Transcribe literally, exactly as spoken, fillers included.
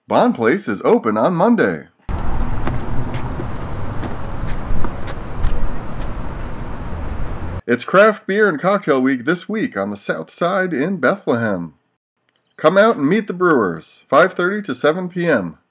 Bonn Place is open on Monday. It's Craft Beer and Cocktail Week this week on the South Side in Bethlehem. Come out and meet the brewers, five thirty to seven p m